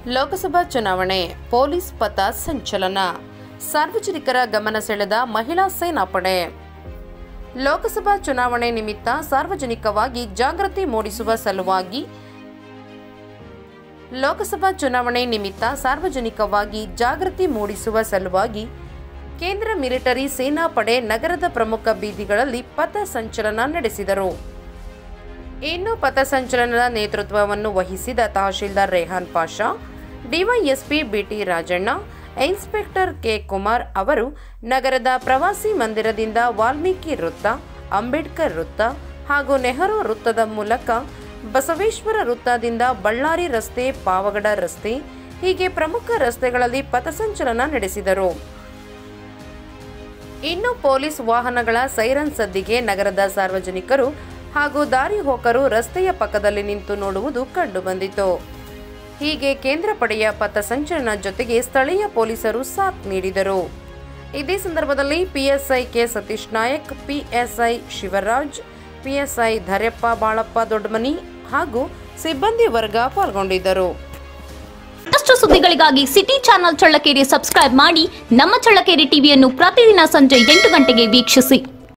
ಲೋಕಸಭಾ ಚುನಾವಣೆ ಪೊಲೀಸ್ ಪಥ ಸಂಚಲನ, ಸಾರ್ವಜನಿಕರ ಗಮನ ಸೆಳೆದ ಮಹಿಳಾ ಸೇನಾಪಡೆ. ಲೋಕಸಭಾ ಚುನಾವಣೆ ನಿಮಿತ್ತ ಸಾರ್ವಜನಿಕವಾಗಿ ಜಾಗೃತಿ ಮೂಡಿಸುವ ಸಲುವಾಗಿ ಕೇಂದ್ರ ಮಿಲಿಟರಿ ಸೇನಾಪಡೆ ನಗರದ ಪ್ರಮುಖ ಬೀದಿಗಳಲ್ಲಿ ಪಥ ಸಂಚಲನ ನಡೆಸಿದರು. ಇನ್ನು ಪಥಸಂಚಲನದ ನೇತೃತ್ವವನ್ನು ವಹಿಸಿದ ತಹಶೀಲ್ದಾರ್ Rehan Pasha, DYSP BT Rajanna, inspector K Kumar ಅವರು ನಗರದ ಪ್ರವಾಸಿ ಮಂದಿರದಿಂದ ವಾಲ್ಮೀಕಿ ವೃತ್ತ, ಅಂಬೇಡ್ಕರ್ ವೃತ್ತ ಹಾಗೂ ನೆಹರು ವೃತ್ತದ ಮೂಲಕ ಬಸವೇಶ್ವರ ವೃತ್ತದಿಂದ ಬಳ್ಳಾರಿ ರಸ್ತೆ, ಪಾವಗಡ ರಸ್ತೆ ಹೀಗೆ ಪ್ರಮುಖ ರಸ್ತೆಗಳಲ್ಲಿ ಪಥಸಂಚಲನ ನಡೆಸಿದರು. ಇನ್ನು ಪೊಲೀಸ್ ವಾಹನಗಳ ಸೈರನ್ ಸದ್ದಿಗೆ ನಗರದ ಸಾರ್ವಜನಿಕರು ಹಾಗೂ ದಾರಿ ಹೋಕರು ರಸ್ತೆಯ ಪಕ್ಕದಲ್ಲಿ ನಿಂತು ನೋಡುವುದು ಕಂಡುಬಂದಿತು. ಹೀಗೆ ಕೇಂದ್ರ ಪಡೆಯ ಪಥಸಂಚಲನ ಜೊತೆಗೆ ಸ್ಥಳೀಯ ಪೊಲೀಸರು ಸಾಥ್ ನೀಡಿದರು. ಇದೇ ಸಂದರ್ಭದಲ್ಲಿ PSI K Satish Nayak, PSI Shivaraj, PSI Dharyappa Balappa Doddamani ಹಾಗೂ ಸಿಬ್ಬಂದಿ ವರ್ಗ ಪಾಲ್ಗೊಂಡಿದ್ದರು. ಮತ್ತಷ್ಟು ಸುದ್ದಿಗಳಿಗಾಗಿ ಸಿಟಿ ಚಾನೆಲ್ ಚಳ್ಳಕೆರೆ ಸಬ್ಸ್ಕ್ರೈಬ್ ಮಾಡಿ. ನಮ್ಮ ಚಳ್ಳಕೆರೆ ಟಿವಿಯನ್ನು ಪ್ರತಿದಿನ ಸಂಜೆ 8 ಗಂಟೆಗೆ ವೀಕ್ಷಿಸಿ.